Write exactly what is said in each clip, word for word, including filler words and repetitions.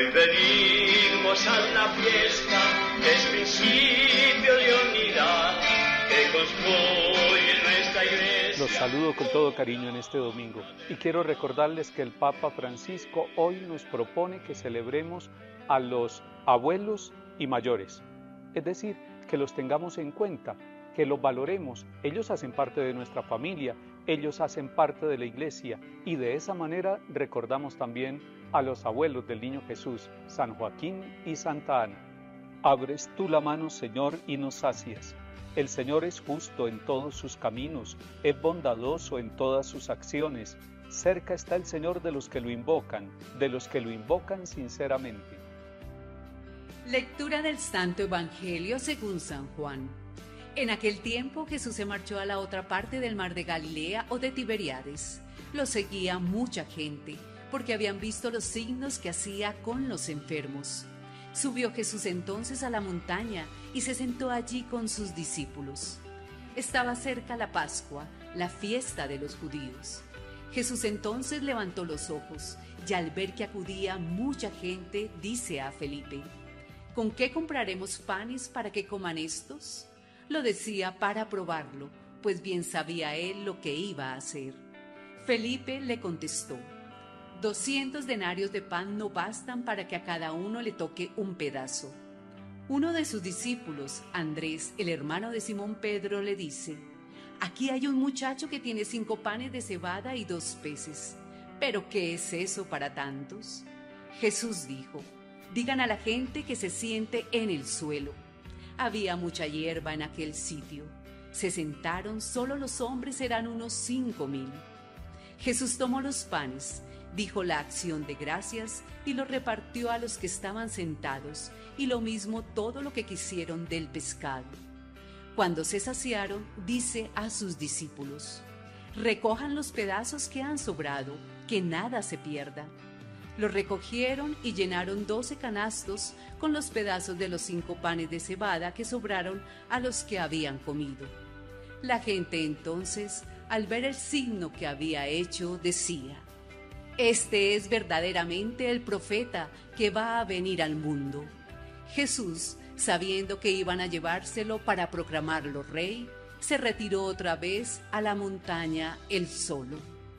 Hoy venimos a la fiesta, es principio de unidad que construye nuestra iglesia. Los saludo con todo cariño en este domingo y quiero recordarles que el Papa Francisco hoy nos propone que celebremos a los abuelos y mayores, es decir, que los tengamos en cuenta, que los valoremos. Ellos hacen parte de nuestra familia, ellos hacen parte de la iglesia y de esa manera recordamos también a los abuelos del Niño Jesús, San Joaquín y Santa Ana. Abres tú la mano, Señor, y nos sacias. El Señor es justo en todos sus caminos, es bondadoso en todas sus acciones. Cerca está el Señor de los que lo invocan, de los que lo invocan sinceramente. Lectura del Santo Evangelio según San Juan. En aquel tiempo Jesús se marchó a la otra parte del mar de Galilea o de Tiberíades. Lo seguía mucha gente, porque habían visto los signos que hacía con los enfermos. Subió Jesús entonces a la montaña y se sentó allí con sus discípulos. Estaba cerca la Pascua, la fiesta de los judíos. Jesús entonces levantó los ojos y al ver que acudía mucha gente, dice a Felipe: ¿Con qué compraremos panes para que coman estos? Lo decía para probarlo, pues bien sabía él lo que iba a hacer. Felipe le contestó: Doscientos denarios de pan no bastan para que a cada uno le toque un pedazo. Uno de sus discípulos, Andrés, el hermano de Simón Pedro, le dice: Aquí hay un muchacho que tiene cinco panes de cebada y dos peces. ¿Pero qué es eso para tantos? Jesús dijo: Digan a la gente que se siente en el suelo. Había mucha hierba en aquel sitio. Se sentaron, solo los hombres eran unos cinco mil. Jesús tomó los panes, dijo la acción de gracias y los repartió a los que estaban sentados, y lo mismo todo lo que quisieron del pescado. Cuando se saciaron, dice a sus discípulos: Recojan los pedazos que han sobrado, que nada se pierda. Los recogieron y llenaron doce canastos con los pedazos de los cinco panes de cebada que sobraron a los que habían comido. La gente entonces, al ver el signo que había hecho, decía: Este es verdaderamente el profeta que va a venir al mundo. Jesús, sabiendo que iban a llevárselo para proclamarlo rey, se retiró otra vez a la montaña él solo.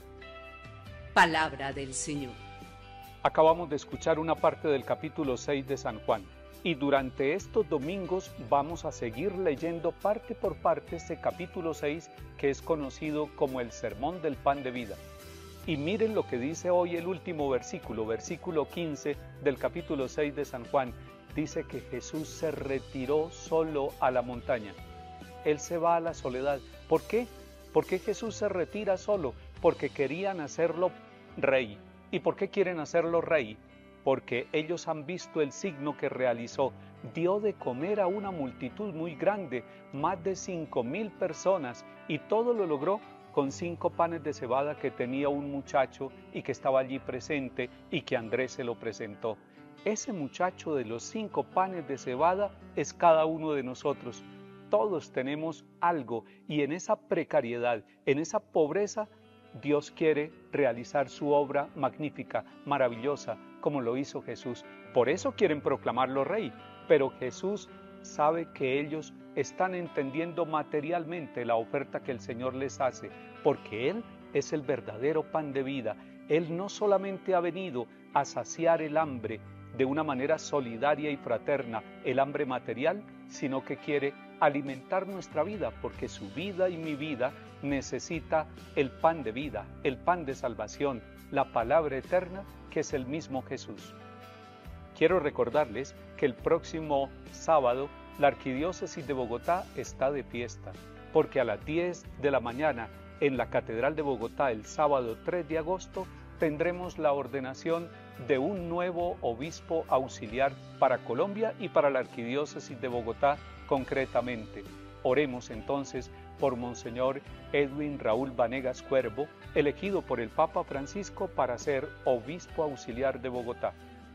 Palabra del Señor. Acabamos de escuchar una parte del capítulo seis de San Juan y durante estos domingos vamos a seguir leyendo parte por parte este capítulo seis que es conocido como el Sermón del Pan de Vida. Y miren lo que dice hoy el último versículo, versículo quince del capítulo seis de San Juan. Dice que Jesús se retiró solo a la montaña. Él se va a la soledad. ¿Por qué? ¿Por qué Jesús se retira solo? Porque querían hacerlo rey. ¿Y por qué quieren hacerlo rey? Porque ellos han visto el signo que realizó. Dio de comer a una multitud muy grande, más de cinco mil personas, y todo lo logró con cinco panes de cebada que tenía un muchacho y que estaba allí presente y que Andrés se lo presentó. Ese muchacho de los cinco panes de cebada es cada uno de nosotros. Todos tenemos algo y en esa precariedad, en esa pobreza, Dios quiere realizar su obra magnífica, maravillosa, como lo hizo Jesús. Por eso quieren proclamarlo rey, pero Jesús sabe que ellos están entendiendo materialmente la oferta que el Señor les hace, porque Él es el verdadero pan de vida. Él no solamente ha venido a saciar el hambre de una manera solidaria y fraterna, el hambre material, sino que quiere alimentar nuestra vida, porque su vida y mi vida necesita el pan de vida, el pan de salvación, la palabra eterna que es el mismo Jesús. Quiero recordarles que el próximo sábado la Arquidiócesis de Bogotá está de fiesta, porque a las diez de la mañana en la Catedral de Bogotá el sábado tres de agosto tendremos la ordenación de un nuevo obispo auxiliar para Colombia y para la Arquidiócesis de Bogotá concretamente. Oremos entonces por Monseñor Edwin Raúl Vanegas Cuervo, elegido por el Papa Francisco para ser obispo auxiliar de Bogotá.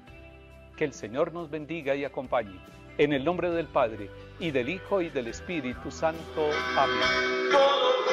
Que el Señor nos bendiga y acompañe. En el nombre del Padre, y del Hijo, y del Espíritu Santo. Amén.